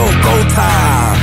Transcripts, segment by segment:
go time.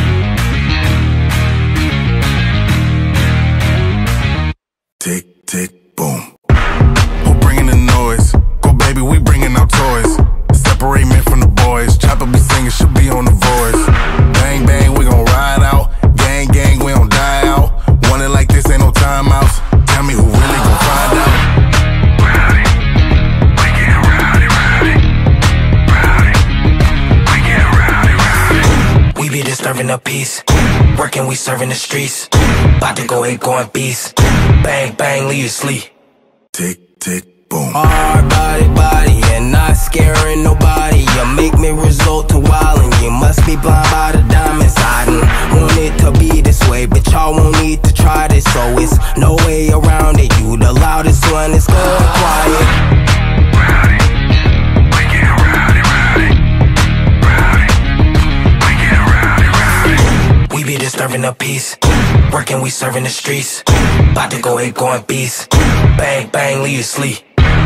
Tick, tick, boom. Who bringing the noise? Go baby, we bringing our toys. Separate men from the boys. Chopper be singing, she'll be on the voice. Bang, bang, we gon' ride out. Gang, gang, we don't die out. Want it like this, ain't no timeouts. Tell me who really gon' find out. Rowdy, we get rowdy, rowdy. Rowdy, we get rowdy, rowdy. We be disturbing the peace. Working, we serving the streets. About to go 8 going beast. Bang, bang, leave you sleep. Tick, tick, boom. Hard body, and not scaring nobody. You make me resort to wildin'. You must be blind by the diamonds. I didn't want it to be this way, but y'all won't need to try this, so it's no way around it. You the loudest one, it's going quiet. Rowdy, we get rowdy, rowdy. Rowdy, we get rowdy, rowdy. We be disturbing the peace. Working, we serving the streets. About to go 8 going beast. Bang, bang, leave you sleep.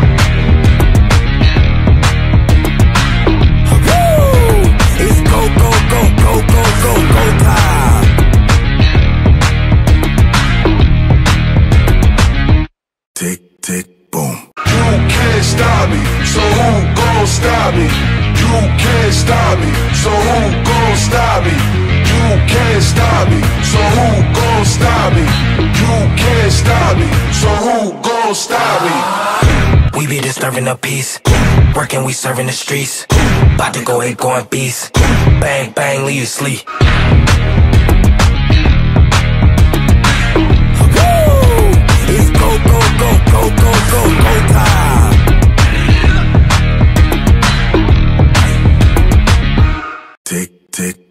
It's go time. Tick, tick, boom. You can't stop me, so who gon' stop me? You can't stop me, so who gon' stop me? You can't stop me, so who gon' stop me? You can't stop me, so who gon' stop me? We be disturbing the peace. Working, we serving the streets. About to go 8 going beast. Bang, bang, leave you sleep. It's go time. Tick, tick.